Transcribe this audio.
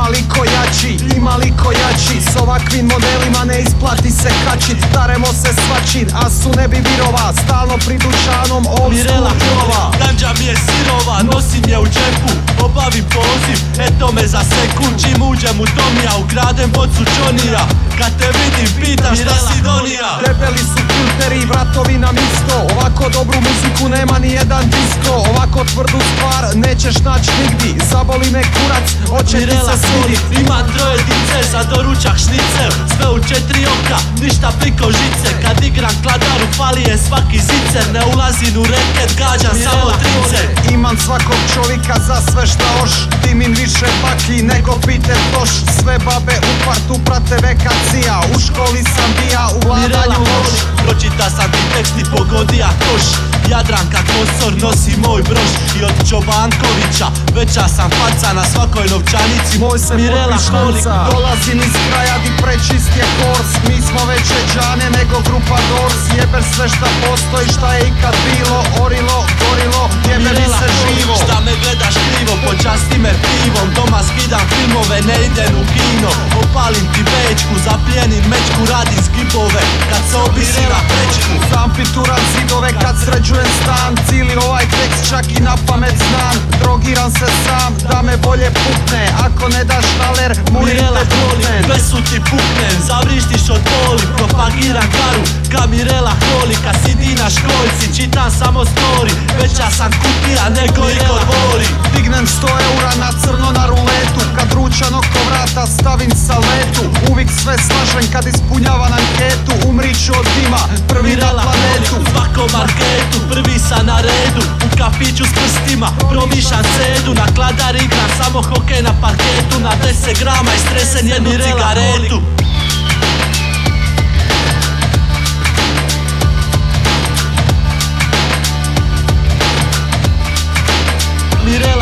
liko jači, ima liko jači. S ovakvim modelima ne isplati se kačit. Daremo se svačit, a su ne bi virova. Stalno pri dućanom old school pilova. Ganđa mi je sirova, nosim je u džepu. Obavim poziv, eto me za sekund. Čim uđem u Tomija, ukradem bocu Johnnyja. Kad te vidim pitam šta si donija. Debeli su filteri, vratovi nam isto. Ovako dobru muziku nema ni jedan disko. Ovako tvrdu stvar nećeš naći nigdi. Zaboli me kurac, oće ti se svidit. Imam troje dice, za doručak šnicel. Sve u 4 oka, ništa priko žice. Kad igram kladaru, fali je svaki zicer. Ne ulazim u reket, gađam samo trice. Imam svakog čovjeka za sve šta oš. Dimim više baklji nego Peter Toš. Sve babe u partu prate vekacija. U školi sam bija, u vladanju loš. Pročita sam ti tekst i pogodija koš. Jadranka Kosor nosi moj broš. I od Čobankovića veća sam faca na svakoj novčanici. Moj se potpišnica. Dolazim iz kraja di prečist je kors. Mi smo veće džane nego grupa Doors. Jeber sve šta postoji, šta je ikad bilo. Orilo, gorilo, jebe mi se živo. Šta me gledaš krivo, počasti me pivom. Doma skidam filmove, ne idem u kino. Opalim ti večku, zaplijenim mečku. Radim skipove, kad se obisi na prečku. Sam pituram zidove kad sređujem stan. Cijeli ovaj tekst čak i na pamet znam. Drogiram se sam, da me bolje pukne. Ako ne daš taler, murim te puknem. Besu ti puknem, zavrištiš od boli. Propagiram karu, ka Mirela Holi. Kad sidi na školjci, čitam samo story. Veća sam kutija nego Igor Voli. Dignem 100 eura na crno na ruletu. Kad ručan oko vrata stavim saletu. Uvijek sve slažem kad ispunjavam anketu. Umriću od dima, prvi na planetu. U svakom marketu, prvi sam na redu. U kafiću s prstima, promišam cedu. Na kladar igram samo hokej na parketu. Na 10 grama i stresen jednu cigaretu. Mirela